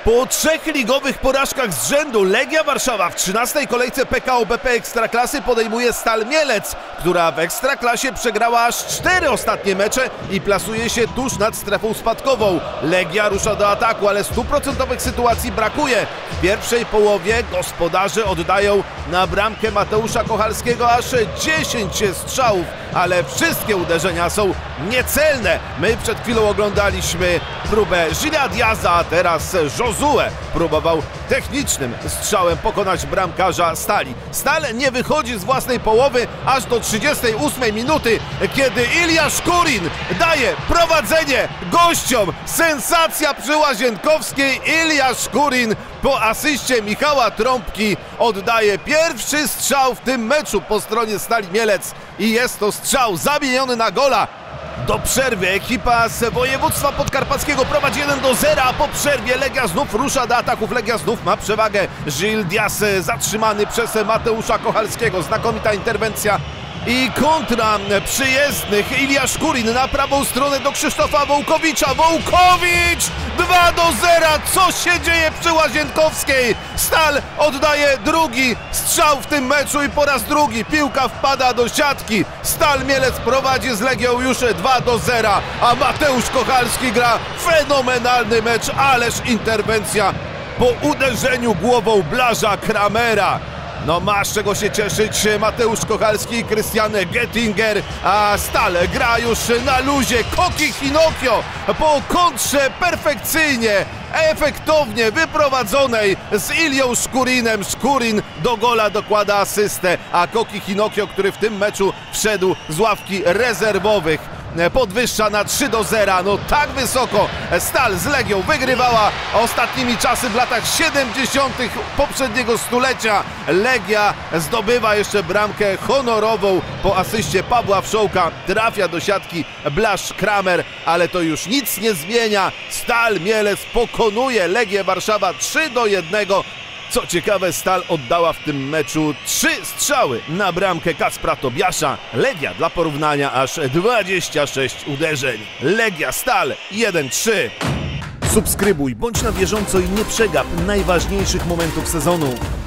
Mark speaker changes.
Speaker 1: Po 3 ligowych porażkach z rzędu Legia Warszawa w 13. kolejce PKO BP Ekstraklasy podejmuje Stal Mielec, która w Ekstraklasie przegrała aż 4 ostatnie mecze i plasuje się tuż nad strefą spadkową. Legia rusza do ataku, ale 100% sytuacji brakuje. W pierwszej połowie gospodarze oddają na bramkę Mateusza Kochalskiego aż 10 strzałów, ale wszystkie uderzenia są niecelne. My przed chwilą oglądaliśmy próbę Gila Diaza, a teraz Josue próbował technicznym strzałem pokonać bramkarza Stali. Stal nie wychodzi z własnej połowy aż do 38 minuty, kiedy Ilja Szkurin daje prowadzenie gościom. Sensacja przy Łazienkowskiej. Ilja Szkurin po asyście Michała Trąbki oddaje pierwszy strzał w tym meczu po stronie Stali Mielec i jest to strzał zamieniony na gola. Do przerwy ekipa z województwa podkarpackiego prowadzi 1-0, a po przerwie Legia znów rusza do ataków. Legia znów ma przewagę. Gil Diaz zatrzymany przez Mateusza Kochalskiego. Znakomita interwencja i kontra przyjezdnych. Ilja Szkurin na prawą stronę do Krzysztofa Wołkowicza. Wołkowicz 2-0. Co się dzieje przy Łazienkowskiej? Stal oddaje drugi strzał w tym meczu i po raz drugi piłka wpada do siatki. Stal Mielec prowadzi z Legią już 2-0, a Mateusz Kochalski gra fenomenalny mecz. Ależ interwencja po uderzeniu głową Blaża Kramera. No masz czego się cieszyć Mateusz Kochalski i Krystian Gettinger, a Stal gra już na luzie. Koki Hinokio po kontrze perfekcyjnie, efektownie wyprowadzonej z Ilią Szkurinem. Szkurin do gola dokłada asystę, a Koki Hinokio, który w tym meczu wszedł z ławki rezerwowych, podwyższa na 3-0. No tak wysoko Stal z Legią wygrywała ostatnimi czasy w latach 70. poprzedniego stulecia. Legia zdobywa jeszcze bramkę honorową po asyście Pawła Wszołka. Trafia do siatki Blaż Kramer, ale to już nic nie zmienia. Stal Mielec pokonuje Legię Warszawa 3-1. Co ciekawe, Stal oddała w tym meczu 3 strzały na bramkę Kacpra Tobiasza. Legia dla porównania aż 26 uderzeń. Legia Stal 1-3. Subskrybuj, bądź na bieżąco i nie przegap najważniejszych momentów sezonu.